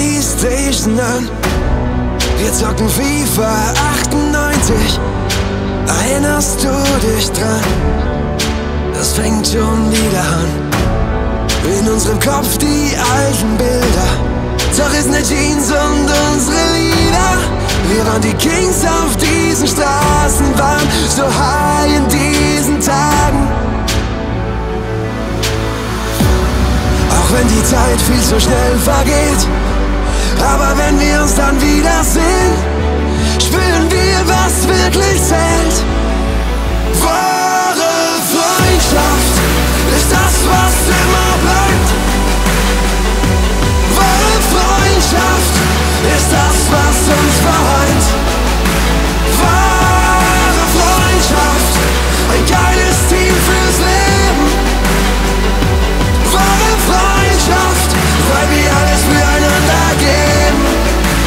Playstation an. Wir zocken FIFA 98. Erinnerst du dich dran? Das fängt schon wieder an. In unserem Kopf die alten Bilder. Zerrissene Jeans und unsere Lieder. Wir waren die Kings auf diesen Straßen, waren so high in diesen Tagen. Auch wenn die Zeit viel zu schnell vergeht, aber wenn wir uns dann wiedersehen, spüren wir, was wirklich zählt. Wahre Freundschaft ist das, was immer bleibt. Wahre Freundschaft ist das, was uns vereint. Wahre Freundschaft, ein geiles Team fürs Leben. Wahre Freundschaft, weil wir alles füreinander geben.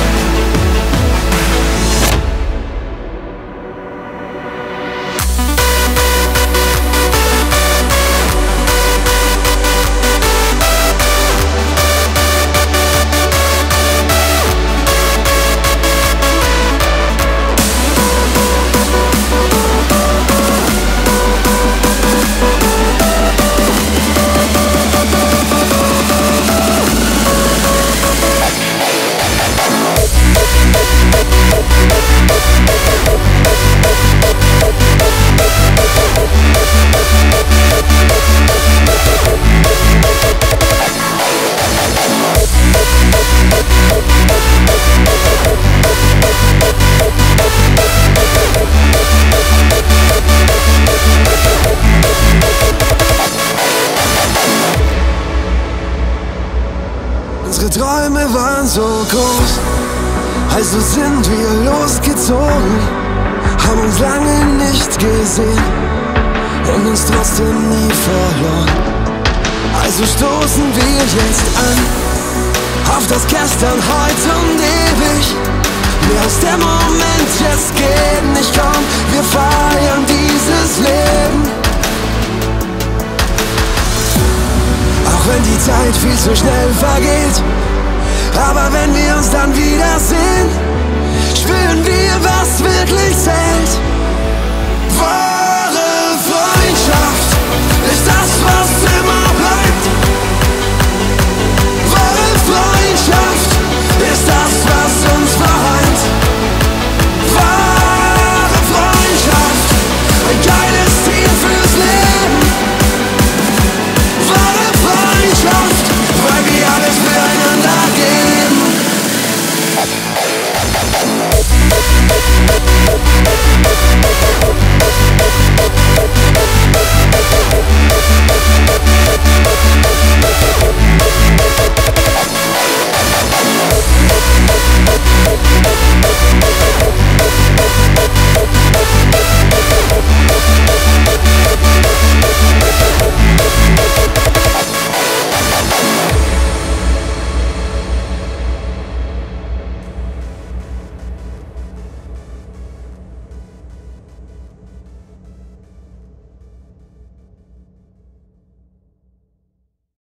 Unsere Träume waren so groß, also sind wir losgezogen, haben uns lange nicht gesehen und uns trotzdem nie verloren. Also stoßen wir jetzt an, auf das Gestern, heute und ewig. Mehr als der Moment jetzt geht nicht, komm, wir feiern dieses Leben. Auch wenn die Zeit viel zu schnell vergeht, aber wenn wir uns dann wiedersehen, spüren wir, was